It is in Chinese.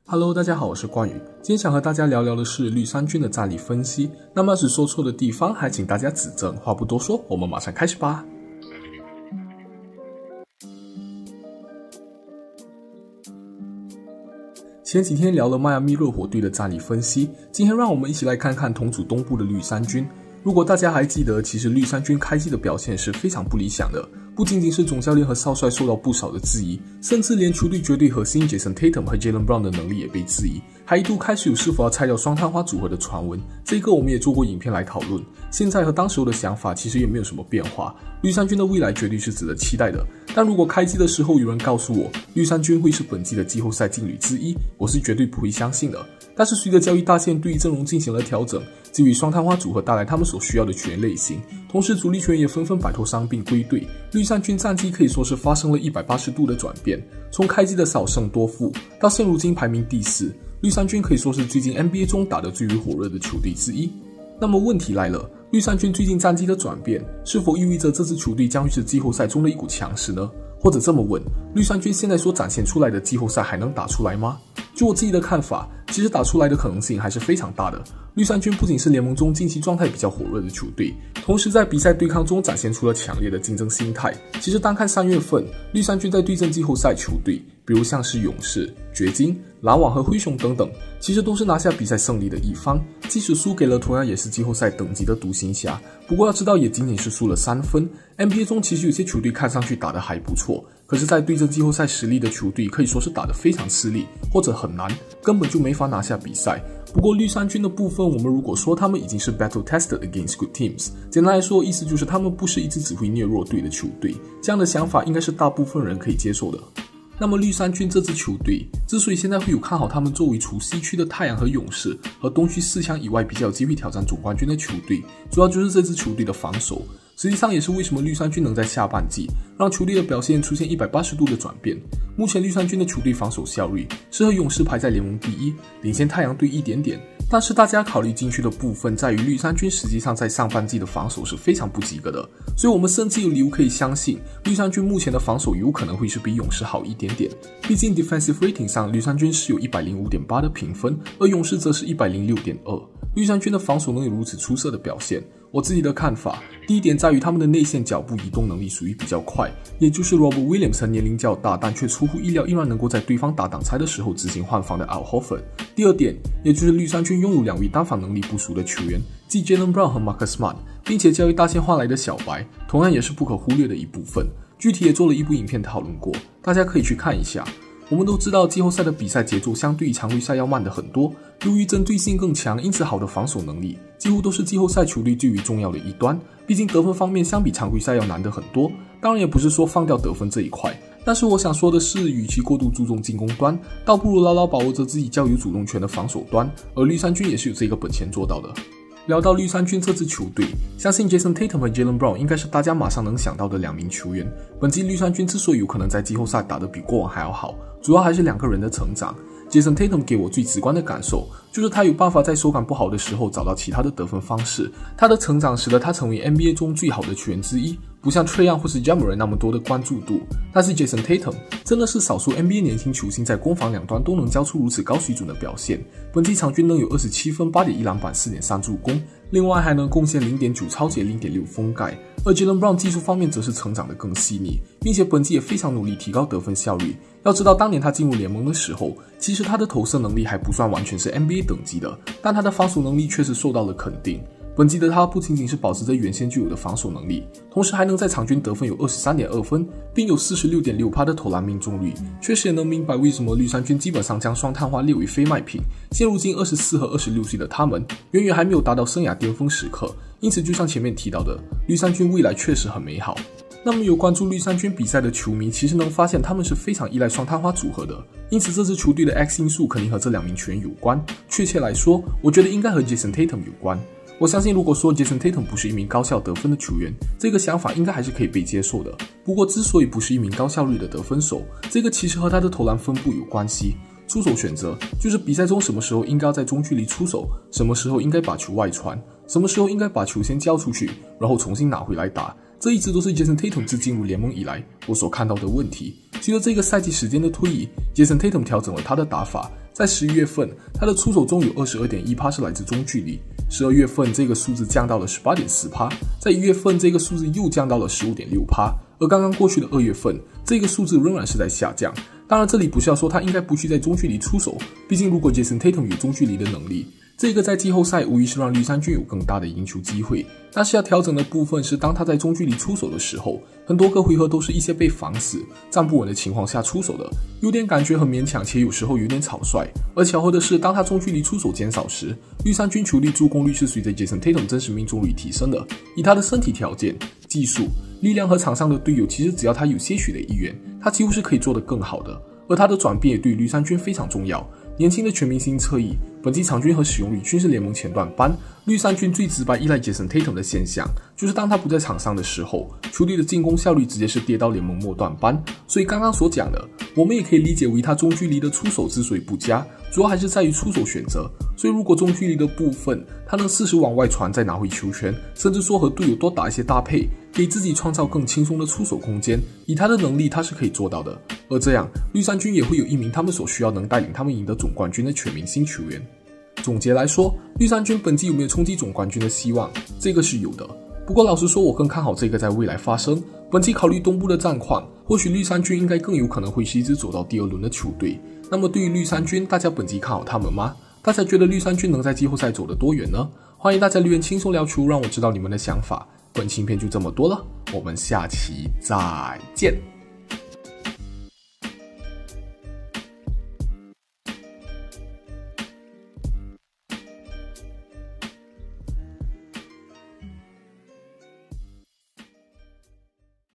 Hello， 大家好，我是冠宇。今天想和大家聊聊的是绿衫军的战力分析。那么是说错的地方，还请大家指正。话不多说，我们马上开始吧。前几天聊了迈阿密热火队的战力分析，今天让我们一起来看看同组东部的绿衫军。如果大家还记得，其实绿衫军开季的表现是非常不理想的，不仅仅是总教练和少帅受到不少的质疑，甚至连球队绝对核心 Jason Tatum 和 Jaylen Brown 的能力也被质疑，还一度开始有是否要拆掉双探花组合的传闻。这个我们也做过影片来讨论，现在和当时候的想法其实也没有什么变化。绿衫军的未来绝对是值得期待的，但如果开季的时候有人告诉我绿衫军会是本季的季后赛劲旅之一，我是绝对不会相信的。但是随着交易大线对于阵容进行了调整，基于双探花组合带来他们所需要的球员类型，同时主力球员也纷纷摆脱伤病归队，绿衫军战绩可以说是发生了180度的转变。从开季的少胜多负到现如今排名第4，绿衫军可以说是最近 NBA 中打得最为火热的球队之一。那么问题来了，绿衫军最近战绩的转变是否意味着这支球队将会是季后赛中的一股强势呢？或者这么问，绿衫军现在所展现出来的季后赛还能打出来吗？就我自己的看法，其实打出来的可能性还是非常大的。绿衫军不仅是联盟中近期状态比较火热的球队，同时在比赛对抗中展现出了强烈的竞争心态。其实单看3月份，绿衫军在对阵季后赛球队，比如像是勇士、掘金、篮网和灰熊等等，其实都是拿下比赛胜利的一方，即使输给了同样也是季后赛等级的独行侠，不过要知道也仅仅是输了3分。NBA 中其实有些球队看上去打得还不错，可是在对阵季后赛实力的球队可以说是打得非常吃力，或者很难，根本就没法拿下比赛。不过绿衫军的部分，我们如果说他们已经是 battle tested against good teams， 简单来说意思就是他们不是一支只会虐弱队的球队，这样的想法应该是大部分人可以接受的。那么绿衫军这支球队之所以现在会有看好他们作为除西区的太阳和勇士和东区4强以外比较有机会挑战总冠军的球队，主要就是这支球队的防守。实际上也是为什么绿衫军能在下半季让球队的表现出现180度的转变。目前绿衫军的球队防守效率是和勇士排在联盟第1，领先太阳队一点点，但是大家考虑进去的部分在于绿衫军实际上在上半季的防守是非常不及格的，所以我们甚至有理由可以相信绿衫军目前的防守有可能会是比勇士好一点点。毕竟 defensive rating 上绿衫军是有 105.8 的评分，而勇士则是 106.2。绿衫军的防守能有如此出色的表现，我自己的看法，第一点在于他们的内线脚步移动能力属于比较快，也就是 Robert Williams 年龄较大但却出乎意料依然能够在对方打挡拆的时候执行换防的 Al Horford。第二点，也就是绿衫军拥有2位单防能力不俗的球员，即 Jaylen Brown 和 Marcus Smart， 并且交易大线换来的小白同样也是不可忽略的一部分，具体也做了一部影片讨论过，大家可以去看一下。我们都知道季后赛的比赛节奏相对于常规赛要慢的很多，由于针对性更强，因此好的防守能力几乎都是季后赛球队最为重要的一端，毕竟得分方面相比常规赛要难得很多。当然也不是说放掉得分这一块，但是我想说的是，与其过度注重进攻端，倒不如牢牢把握着自己较有主动权的防守端，而绿衫军也是有这个本钱做到的。聊到绿衫军这支球队，相信 Jason Tatum 和 Jaylen Brown 应该是大家马上能想到的2名球员。本季绿衫军之所以有可能在季后赛打得比过往还要好，主要还是2个人的成长。Jason Tatum 给我最直观的感受就是他有办法在手感不好的时候找到其他的得分方式，他的成长使得他成为 NBA 中最好的球员之一，不像 Trae Young 或是 Ja Morant 那么多的关注度。但是 Jason Tatum 真的是少数 NBA 年轻球星在攻防两端都能交出如此高水准的表现，本季场均能有27分、8.1篮板、4.3助攻，另外还能贡献 0.9 超截、0.6封盖。而 Jaylen Brown 技术方面则是成长得更细腻，并且本季也非常努力提高得分效率。要知道当年他进入联盟的时候，其实他的投射能力还不算完全是 NBA 等级的，但他的防守能力确实受到了肯定。本季的他不仅仅是保持着原先具有的防守能力，同时还能在场均得分有 23.2 分，并有 46.6% 的投篮命中率，确实也能明白为什么绿衫军基本上将双探花列为非卖品。现如今24和26岁的他们远远还没有达到生涯巅峰时刻，因此就像前面提到的，绿衫军未来确实很美好。那么有关注绿衫军比赛的球迷其实能发现他们是非常依赖双探花组合的，因此这支球队的 X 因素肯定和这2名球员有关，确切来说我觉得应该和 Jason Tatum 有关。我相信如果说 Jason Tatum 不是一名高效得分的球员，这个想法应该还是可以被接受的。不过之所以不是一名高效率的得分手，这个其实和他的投篮分布有关系。出手选择就是比赛中什么时候应该要在中距离出手，什么时候应该把球外传，什么时候应该把球先交出去，然后重新拿回来打。这一直都是 Jason Tatum 自进入联盟以来我所看到的问题。随着这个赛季时间的推移， Jason Tatum 调整了他的打法， 在11月份，他的出手中有 22.1% 是来自中距离，12月份这个数字降到了 18.4%， 在1月份这个数字又降到了 15.6%， 而刚刚过去的2月份，这个数字仍然是在下降。当然这里不是要说他应该不去在中距离出手，毕竟如果 Jason Tatum 有中距离的能力，这个在季后赛无疑是让绿衫军有更大的赢球机会。但是要调整的部分是，当他在中距离出手的时候，很多个回合都是一些被防死、站不稳的情况下出手的，有点感觉很勉强，且有时候有点草率。而巧合的是，当他中距离出手减少时，绿衫军球队助攻率是随着 Jason Tatum 真实命中率提升的。以他的身体条件、技术、力量和场上的队友，其实只要他有些许的意愿，他几乎是可以做得更好的。而他的转变也对绿衫军非常重要。年轻的全明星侧翼，本季场均和使用率均是联盟前段班。绿衫军最直白依赖 Jason Tatum 的现象，就是当他不在场上的时候，球队的进攻效率直接是跌到联盟末段班。所以刚刚所讲的，我们也可以理解为他中距离的出手之所以不佳，主要还是在于出手选择。所以如果中距离的部分，他能适时往外传再拿回球权，甚至说和队友多打一些搭配，给自己创造更轻松的出手空间，以他的能力他是可以做到的。而这样，绿衫军也会有一名他们所需要能带领他们赢得总冠军的全明星球员。总结来说，绿衫军本季有没有冲击总冠军的希望？这个是有的。不过老实说，我更看好这个在未来发生。本季考虑东部的战况，或许绿衫军应该更有可能会是一支走到第2轮的球队。那么对于绿衫军，大家本季看好他们吗？大家觉得绿衫军能在季后赛走得多远呢？欢迎大家留言轻松聊球，让我知道你们的想法。本期影片就这么多了，我们下期再见。